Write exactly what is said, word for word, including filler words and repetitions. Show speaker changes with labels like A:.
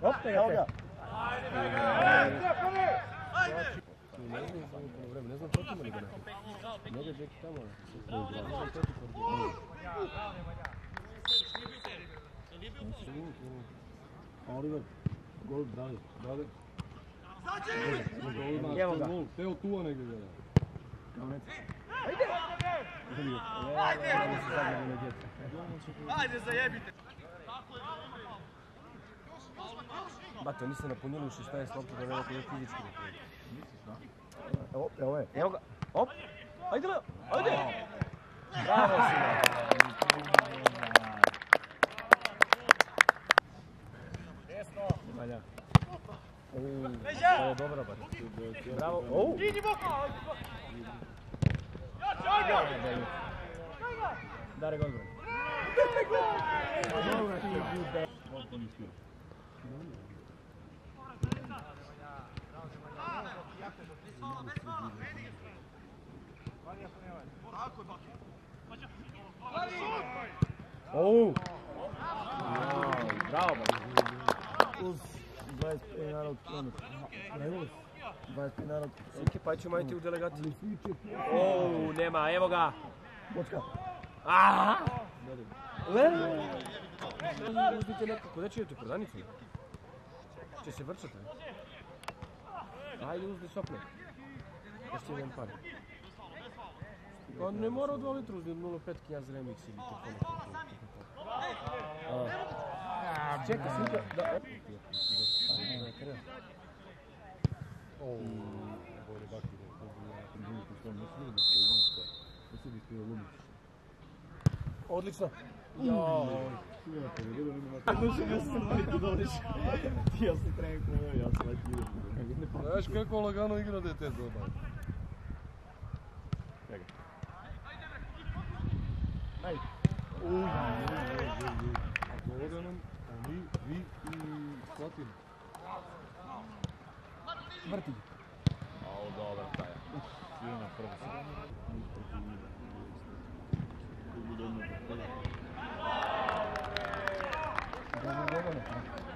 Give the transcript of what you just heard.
A: Hop, evo ga.
B: Ne znam protiv li ga nekako. Njega Jackie tamo. Oliver, gol, bravo, bravo.
A: Evo ga.
B: Teo tuva negdje gleda.
A: Ajde!
C: Ajde, zajebite!
B: Bate, oni se napunili u šesnaest lopta da nema koji je fizički napunili.
A: Evo, evo je. Evo ga. Hop. Ajde, Leo. Ajde.
B: Bravo si ga.
A: Valja. To je dobra, bate. Bravo. Ou. Dare gol, bre. Ou. Bravo, bate. Uz dvadeset pet narod kilometra. Ne uz. dvadeset pet narod.
B: Sike, pa ćemo ajti u delegaciju.
A: Ou, nema, evo ga.
B: Bocka.
A: Aaaa!
B: Le? Uzmite nekako, da će idete prodanicu? Će se vrčati? Ajde uzdi sopne. Još ti jedan par. Pa ne mora od dva litra uzdi nula pet Knjaz Remix ili to koliko. Čekaj, Sika, da... Ooo, bolje baki da je to bilo na drugu stranu, ne sviđa da se iznošta, ne sviđa da je lumić. Odlično! Joj!
A: Dušo me sam neki doliš. Ti ja se trenko, ja sam leti idem.
B: Znaš kako lagano igra dete doba.
A: Čekaj. Ajde. Uj, uj, uj, uj.
B: Ovdje nam, oni, vi i Slatin.
A: Vrti.
C: Au, dobar taj.
A: Sviđena prvo se. Dobro, dobro.